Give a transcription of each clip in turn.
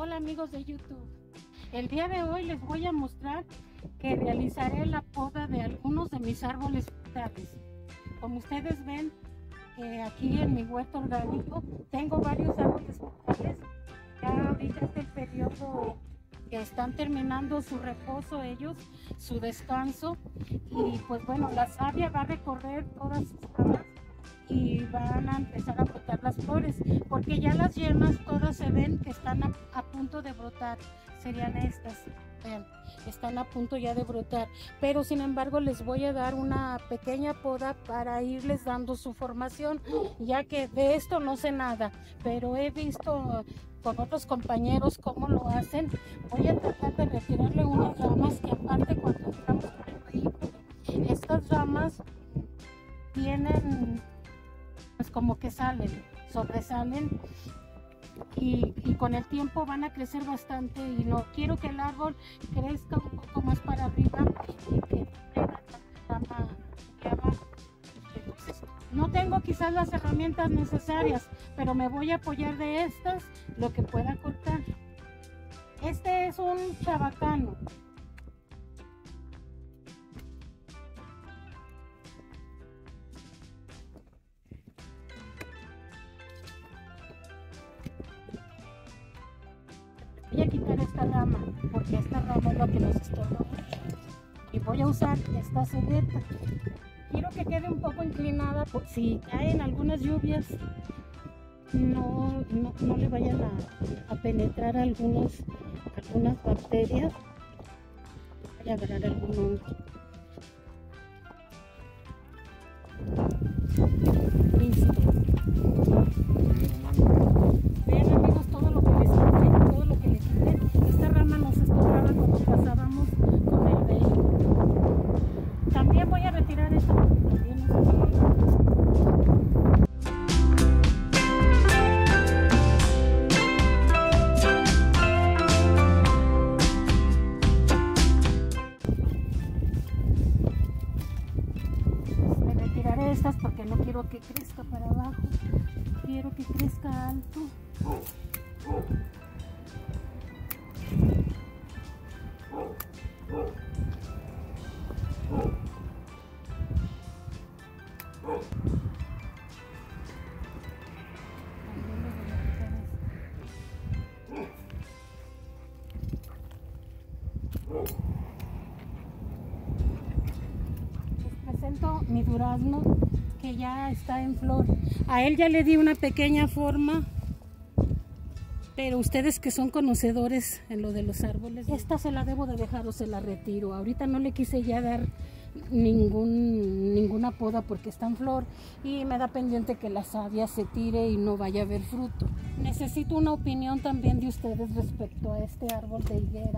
Hola amigos de YouTube, el día de hoy les voy a mostrar que realizaré la poda de algunos de mis árboles frutales. Como ustedes ven, aquí en mi huerto orgánico tengo varios árboles frutales. Ya ahorita es el periodo que están terminando su reposo ellos, su descanso, y pues bueno, la savia va a recorrer todas sus ramas y van a empezar a brotar las flores, porque ya las yemas todas se ven que están a punto de brotar. Serían estas, vean, están a punto ya de brotar, pero sin embargo les voy a dar una pequeña poda para irles dando su formación, ya que de esto no sé nada, pero he visto con otros compañeros cómo lo hacen. Voy a tratar de retirarle unas ramas que aparte cuando entramos con el vehículo, estas ramas tienen pues como que sobresalen y con el tiempo van a crecer bastante, y no quiero que el árbol crezca un poco más para arriba y que tenga rama de abajo. Entonces, no tengo quizás las herramientas necesarias, pero me voy a apoyar de estas, lo que pueda cortar. Este es un chabacano. Voy a quitar esta rama, porque esta rama es la que nos estorba mucho. Y voy a usar esta cegueta. Quiero que quede un poco inclinada, por si caen algunas lluvias, no le vayan a penetrar algunas bacterias, vaya a agarrar algún hongo. Listo. Vean amigos todo lo que les quité, todo lo que le quité. Esta rama nos estorbaba cuando pasábamos con el vehículo. También voy a retirar esta porque también nos estorba. Estas porque no quiero que crezca para abajo, quiero que crezca alto. Presento mi durazno que ya está en flor. A él ya le di una pequeña forma, pero ustedes que son conocedores en lo de los árboles, esta se la debo de dejar o se la retiro. Ahorita no le quise ya dar ninguna poda porque está en flor y me da pendiente que la savia se tire y no vaya a haber fruto. Necesito una opinión también de ustedes respecto a este árbol de higuera.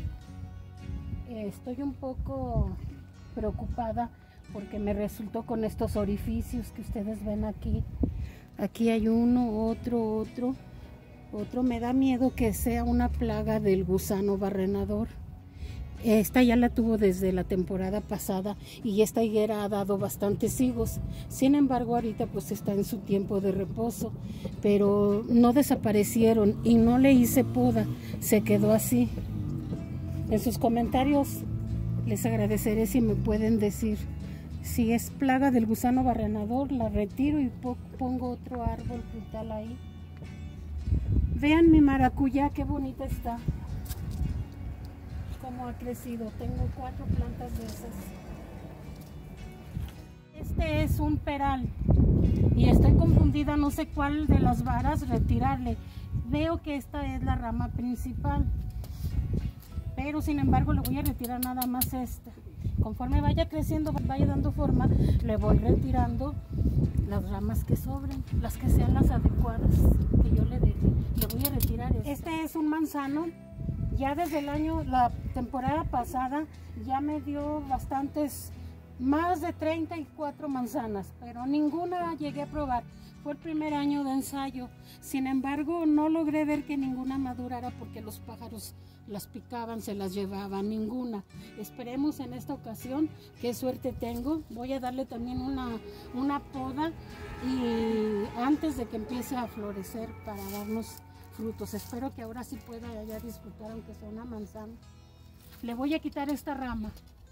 Estoy un poco preocupada porque me resultó con estos orificios que ustedes ven aquí. Aquí hay uno, otro. Me da miedo que sea una plaga del gusano barrenador. Esta ya la tuvo desde la temporada pasada y esta higuera ha dado bastantes higos. Sin embargo, ahorita pues está en su tiempo de reposo, pero no desaparecieron y no le hice poda, se quedó así. En sus comentarios les agradeceré si me pueden decir si es plaga del gusano barrenador. La retiro y pongo otro árbol frutal ahí. Vean mi maracuyá, qué bonita está, cómo ha crecido. Tengo 4 plantas de esas. Este es un peral y estoy confundida, no sé cuál de las varas retirarle. Veo que esta es la rama principal, pero sin embargo le voy a retirar nada más esta. Conforme vaya creciendo, vaya dando forma, le voy retirando las ramas que sobren, las que sean las adecuadas que yo le deje. Le voy a retirar esta. Este es un manzano. Ya desde la temporada pasada ya me dio bastantes, más de 34 manzanas, pero ninguna llegué a probar. Fue el primer año de ensayo. Sin embargo, no logré ver que ninguna madurara porque los pájaros las picaban, se las llevaban, ninguna. Esperemos en esta ocasión, qué suerte tengo. Voy a darle también una poda y antes de que empiece a florecer para darnos frutos. Espero que ahora sí pueda ya disfrutar, aunque sea una manzana. Le voy a quitar esta rama.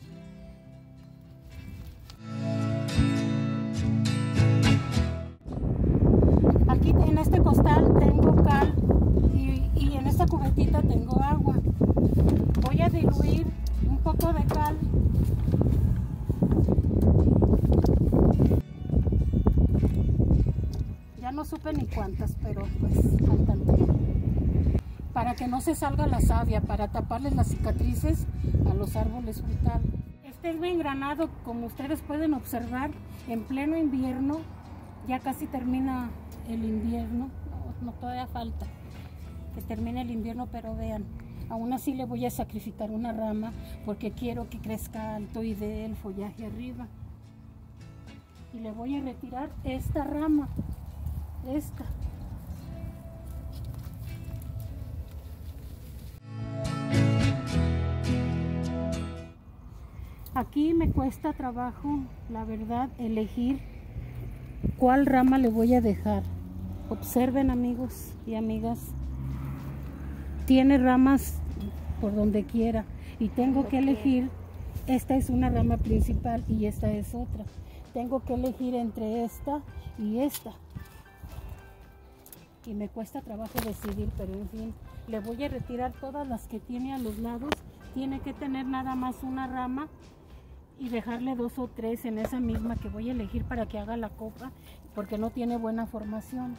Aquí en este costal tengo cal y en esta cubetita tengo agua. Voy a diluir un poco de cal. Ya no supe ni cuántas, pero pues faltan. Para que no se salga la savia, para taparles las cicatrices a los árboles frutales. Este es bien granado, como ustedes pueden observar, en pleno invierno. Ya casi termina el invierno, no todavía falta que termine el invierno, pero vean, aún así le voy a sacrificar una rama porque quiero que crezca alto y dé el follaje arriba. Y le voy a retirar esta rama, esta. Aquí me cuesta trabajo, la verdad, elegir cuál rama le voy a dejar. Observen, amigos y amigas, tiene ramas por donde quiera y tengo que elegir. Esta es una rama principal y esta es otra. Tengo que elegir entre esta y esta. Y me cuesta trabajo decidir, pero en fin, le voy a retirar todas las que tiene a los lados. Tiene que tener nada más una rama y dejarle 2 o 3 en esa misma que voy a elegir para que haga la copa, porque no tiene buena formación.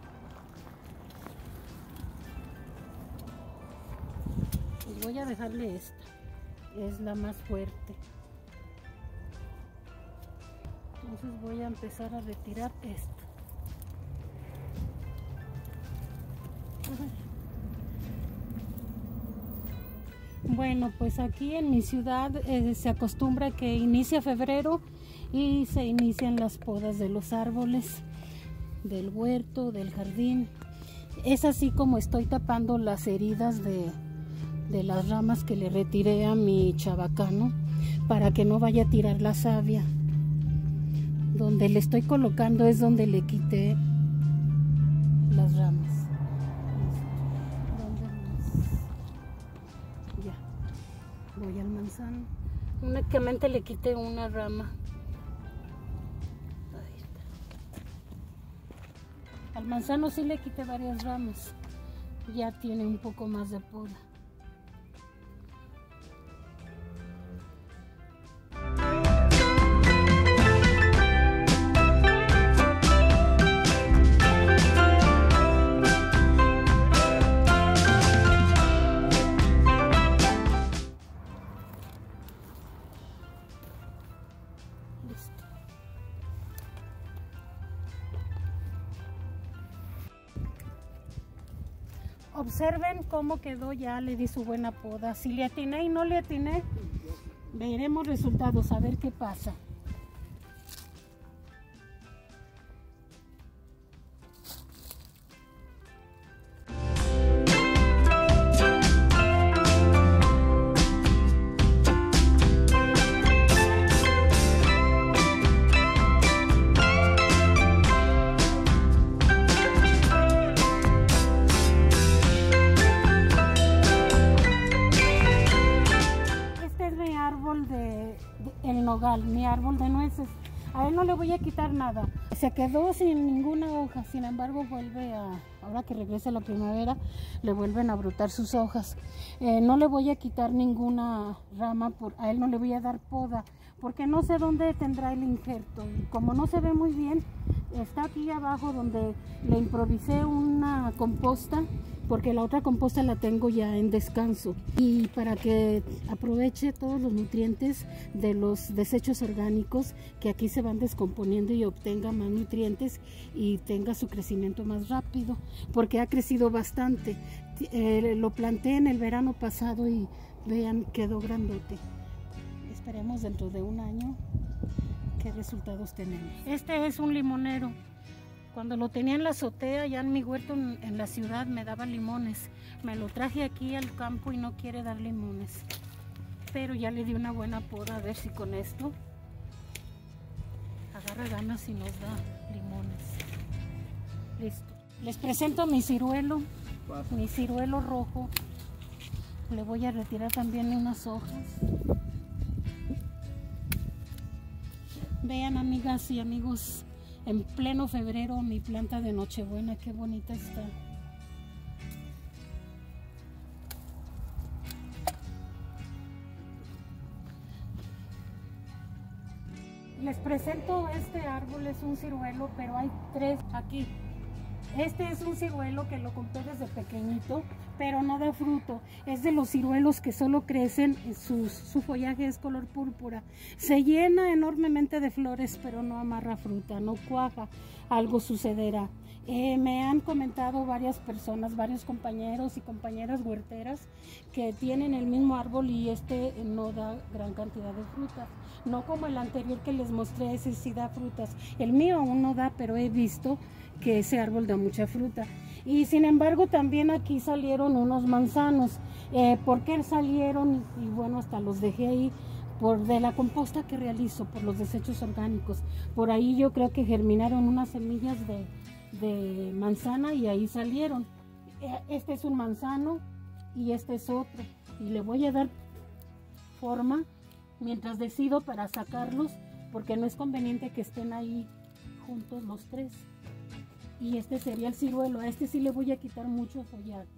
Pues voy a dejarle esta, es la más fuerte. Entonces voy a empezar a retirar esta. Bueno, pues aquí en mi ciudad se acostumbra que inicia febrero y se inician las podas de los árboles, del huerto, del jardín. Es así como estoy tapando las heridas de las ramas que le retiré a mi chabacano para que no vaya a tirar la savia. Donde le estoy colocando es donde le quité las ramas. Voy al manzano. Únicamente le quité una rama. Ahí está. Al manzano sí le quité varias ramas. Ya tiene un poco más de poda. Observen cómo quedó, ya le di su buena poda. Si le atiné y no le atiné, veremos resultados, a ver qué pasa. El nogal, mi árbol de nueces. A él no le voy a quitar nada. Se quedó sin ninguna hoja, sin embargo vuelve ahora que regrese la primavera, le vuelven a brotar sus hojas. No le voy a quitar ninguna rama, a él no le voy a dar poda, porque no sé dónde tendrá el injerto. Y como no se ve muy bien, está aquí abajo donde le improvisé una composta, porque la otra composta la tengo ya en descanso, y para que aproveche todos los nutrientes de los desechos orgánicos que aquí se van descomponiendo y obtenga más nutrientes y tenga su crecimiento más rápido, porque ha crecido bastante. Lo planté en el verano pasado y vean, quedó grandote. Esperemos dentro de un año qué resultados tenemos. Este es un limonero. Cuando lo tenía en la azotea, ya en mi huerto en la ciudad, me daba limones. Me lo traje aquí al campo y no quiere dar limones. Pero ya le di una buena poda, a ver si con esto agarra ganas y nos da limones. Listo. Les presento mi ciruelo. mi ciruelo rojo. Le voy a retirar también unas hojas. Vean, amigas y amigos, en pleno febrero mi planta de Nochebuena, qué bonita está. Les presento este árbol, es un ciruelo, pero hay tres aquí. Este es un ciruelo que lo compré desde pequeñito, pero no da fruto. Es de los ciruelos que solo crecen, su follaje es color púrpura. Se llena enormemente de flores, pero no amarra fruta, no cuaja. Algo sucederá. Me han comentado varias personas, varios compañeros y compañeras huerteras que tienen el mismo árbol y este no da gran cantidad de frutas. No como el anterior que les mostré, ese sí da frutas. El mío aún no da, pero he visto que ese árbol da mucha fruta. Y sin embargo también aquí salieron unos manzanos. ¿Por qué salieron? Y bueno, hasta los dejé ahí de la composta que realizo, por los desechos orgánicos. Por ahí yo creo que germinaron unas semillas de manzana y ahí salieron. Este es un manzano y este es otro. Y le voy a dar forma mientras decido para sacarlos, porque no es conveniente que estén ahí juntos los tres. Y este sería el ciruelo. A este sí le voy a quitar mucho follaje.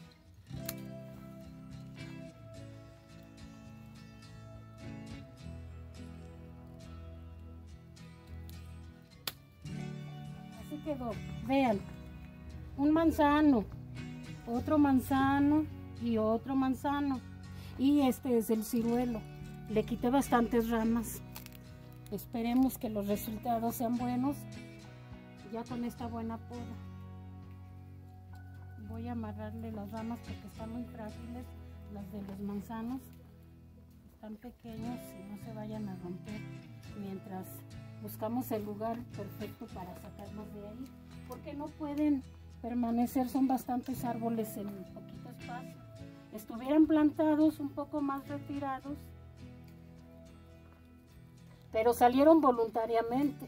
Así quedó. Vean, un manzano, otro manzano y otro manzano. Y este es el ciruelo. Le quité bastantes ramas. Esperemos que los resultados sean buenos. Ya con esta buena poda voy a amarrarle las ramas porque están muy frágiles. Las de los manzanos están pequeños y no se vayan a romper mientras buscamos el lugar perfecto para sacarlos de ahí, porque no pueden permanecer, son bastantes árboles en poquito espacio. Estuvieran plantados un poco más retirados, pero salieron voluntariamente.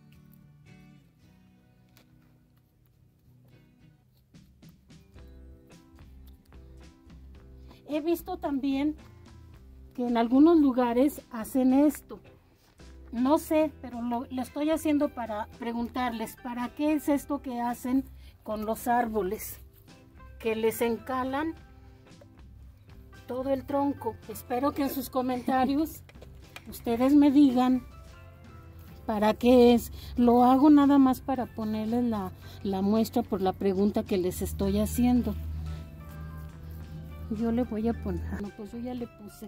He visto también que en algunos lugares hacen esto. No sé, pero lo estoy haciendo para preguntarles, ¿para qué es esto que hacen con los árboles? Que les encalan todo el tronco. Espero que en sus comentarios ustedes me digan para qué es. Lo hago nada más para ponerles la muestra por la pregunta que les estoy haciendo. Yo le voy a poner, no, pues yo ya le puse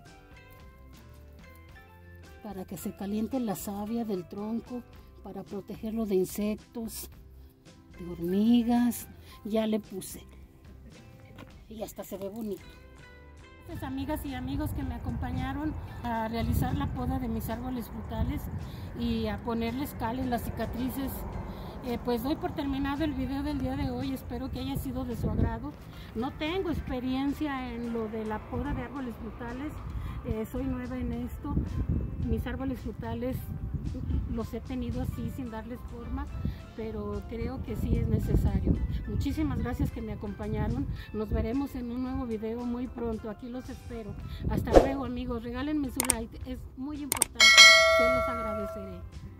para que se caliente la savia del tronco, para protegerlo de insectos, de hormigas. Ya le puse y hasta se ve bonito. Gracias, amigas y amigos que me acompañaron a realizar la poda de mis árboles frutales y a ponerles cal en las cicatrices. Pues doy por terminado el video del día de hoy. Espero que haya sido de su agrado. No tengo experiencia en lo de la poda de árboles frutales. Soy nueva en esto. Mis árboles frutales los he tenido así sin darles forma, pero creo que sí es necesario. Muchísimas gracias que me acompañaron. Nos veremos en un nuevo video muy pronto. Aquí los espero. Hasta luego, amigos. Regálenme su like. Es muy importante. Se los agradeceré.